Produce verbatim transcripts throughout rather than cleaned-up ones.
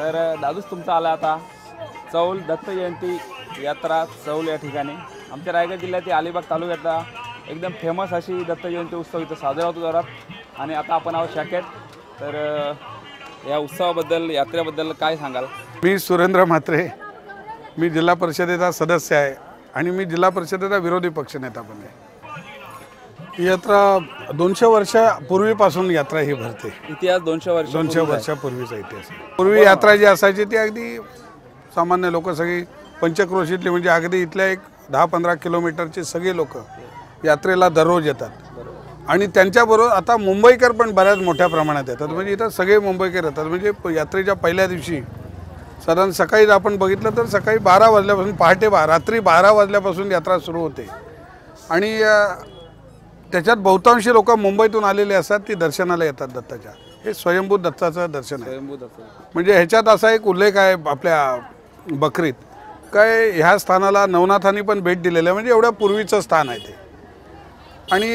तर दादूच तुमचा आला आता चौल दत्त जयंती यात्रा चौल या ठिकाणी आमच्या रायगड जिल्ह्यातील अलिबाग तालुक्यातला एकदम फेमस अशी दत्त जयंती उत्सव इथं साजरा होतो जोरात। आणि आता आपण आहोत शाखेत, तर या उत्सवाबद्दल यात्रेबद्दल काय सांगाल? मी सुरेंद्र म्हात्रे, मी जिल्हा परिषदेचा सदस्य आहे आणि मी जिल्हा परिषदेचा विरोधी पक्षनेता पण आहे। ही यात्रा दोनशे वर्षापूर्वीपासून यात्रा ही भरते। इतिहास दोनशे वर्ष दोनशे वर्षापूर्वीचा इतिहास। पूर्वी यात्रा जी असायची ती अगदी सामान्य लोक सगळी पंचक्रोशीतली, म्हणजे अगदी इथल्या एक दहा पंधरा किलोमीटरचे सगळे लोक यात्रेला दररोज येतात। आणि त्यांच्याबरोबर आता मुंबईकर पण बऱ्याच मोठ्या प्रमाणात येतात, म्हणजे इथं सगळे मुंबईकर येतात। म्हणजे यात्रेच्या पहिल्या दिवशी साधारण सकाळी आपण बघितलं तर सकाळी बारा वाजल्यापासून पहाटे बा रात्री बारा वाजल्यापासून यात्रा सुरू होते। आणि त्याच्यात बहुतांशी लोक मुंबईतून आलेले असतात, ती दर्शनाला येतात दत्ताच्या। हे स्वयंभू दत्ताचं दर्शन आहे। म्हणजे ह्याच्यात असा एक उल्लेख आहे आपल्या बकरीत काय, ह्या स्थानाला नवनाथांनी पण भेट दिलेली आहे, म्हणजे एवढ्या पूर्वीचं स्थान आहे ते। आणि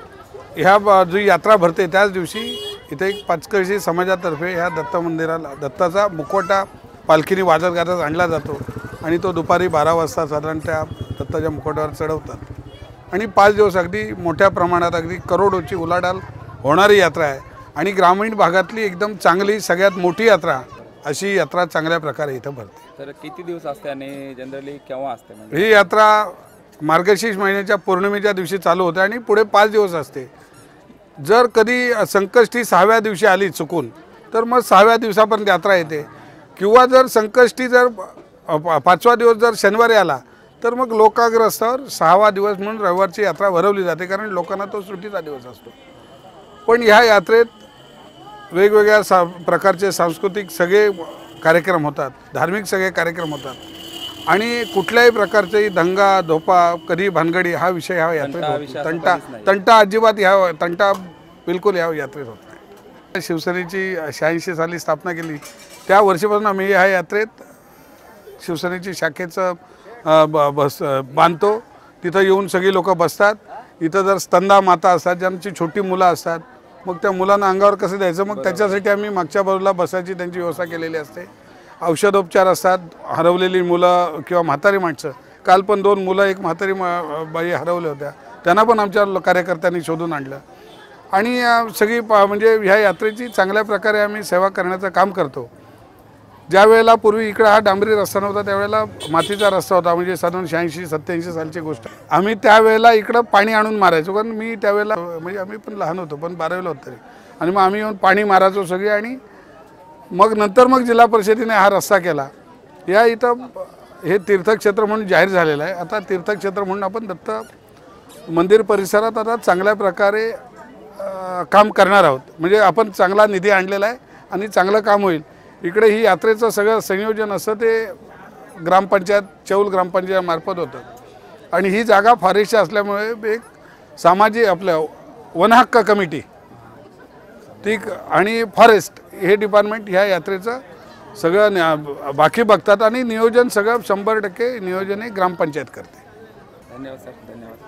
ह्या जी यात्रा भरते त्याच दिवशी इथे एक पाचकळशी समाजातर्फे ह्या दत्त मंदिराला दत्ताचा मुखवटा पालखीने वाजत गाजत आणला जातो आणि तो दुपारी बारा वाजता साधारण त्या दत्ताच्या मुखवट्यावर चढवतात। आणि पाच दिवस अगदी मोठ्या प्रमाणात अगदी करोडोची उलाढाल होणारी यात्रा आहे। आणि ग्रामीण भागातली एकदम चांगली सगळ्यात मोठी यात्रा अशी यात्रा चांगल्या प्रकारे इथं भरते। तर किती दिवस असते आणि जनरली केव्हा असते? ही यात्रा मार्गशीर्ष महिन्याच्या पौर्णिमेच्या दिवशी चालू होते आणि पुढे पाच दिवस असते। जर कधी संकष्टी सहाव्या दिवशी आली चुकून तर मग सहाव्या दिवसापर्यंत यात्रा येते, किंवा जर संकष्टी जर पाचवा दिवस जर शनिवारी आला तर मग लोकाग्रस्तावर सहावा दिवस म्हणून रविवारची यात्रा भरवली जाते, कारण लोकांना तो सुट्टीचा दिवस असतो। पण ह्या यात्रेत वेगवेगळ्या सा प्रकारचे सांस्कृतिक सगळे कार्यक्रम होतात, धार्मिक सगळे कार्यक्रम होतात आणि कुठल्याही प्रकारचे दंगा धोपा कधी भानगडी हा विषय ह्या यात्रेत होत नाही। तंटा तंटा अजिबात ह्या तंटा बिलकुल ह्या यात्रेत होत नाही। शिवसेनेची शहाऐंशी साली स्थापना केली त्या वर्षीपासून आम्ही ह्या यात्रेत शिवसेनेची शाखेचं बस बांधतो, तिथं येऊन सगळी लोक बसतात। इथं जर स्तंदा माता असतात, ज्यांची छोटी मुलं असतात, मग त्या मुलांना अंगावर कसं द्यायचं, मग त्याच्यासाठी आम्ही मागच्या बाजूला बसायची त्यांची व्यवस्था केलेली असते। औषधोपचार असतात, हरवलेली मुलं किंवा म्हातारी माणसं, काल पण दोन मुलं एक म्हातारी बाई हरवल्या होत्या, त्यांना पण आमच्या कार्यकर्त्यांनी शोधून आणलं। आणि सगळी म्हणजे ह्या यात्रेची चांगल्या प्रकारे आम्ही सेवा करण्याचं काम करतो। ज्या वेळेला पूर्वी इकडे हा डांबरी रस्ता नव्हता त्यावेळेला मातीचा रस्ता होता, म्हणजे साधारण शहाऐंशी सत्त्याऐंशी सालची गोष्ट। आम्ही त्यावेळेला इकडं पाणी आणून मारायचो, कारण मी त्यावेळेला म्हणजे आम्ही पण लहान होतो, पण बारावीला होतो तरी, आणि मग आम्ही येऊन पाणी मारायचो सगळे। आणि मग नंतर मग जिल्हा परिषदेने हा रस्ता केला। या इथं हे तीर्थक्षेत्र म्हणून जाहीर झालेलं आहे। आता तीर्थक्षेत्र म्हणून आपण दत्त मंदिर परिसरात आता चांगल्या प्रकारे काम करणार आहोत, म्हणजे आपण चांगला निधी आणलेला आहे आणि चांगलं काम होईल। इकडे ही यात्रेचं सगळं संयोजन असतं ते ग्रामपंचायत चौल ग्रामपंचायत मार्फत होतं। आणि ही जागा फारेशी असल्यामुळे एक सामाजिक आपलं वनहक्क कमिटी ती आणि फॉरेस्ट हे डिपार्टमेंट ह्या यात्रेचं सगळं बाकी बघतात आणि नियोजन सगळं शंभर टक्के नियोजन हे ग्रामपंचायत करते। धन्यवाद सर, धन्यवाद।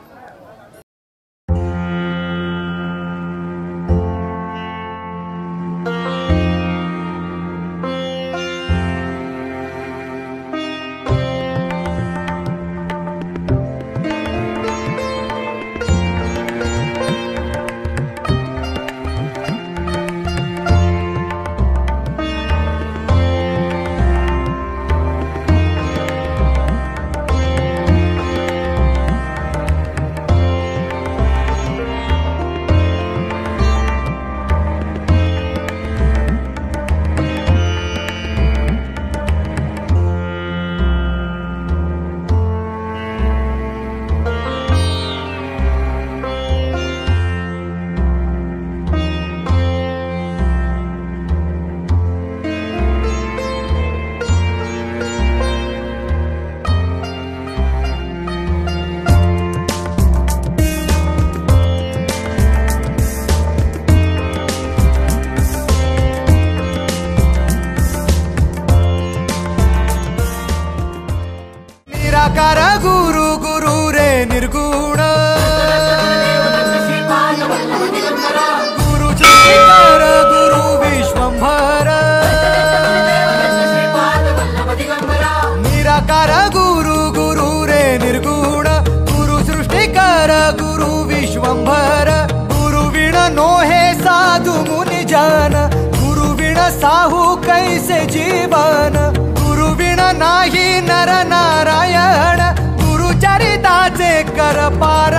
विश्वंभर गुरुविण नोहे साधु मुनि जन गुरुविण साहू कैसे जीवन गुरुविण नाही नर नारायण गुरुचरिताचे कर पार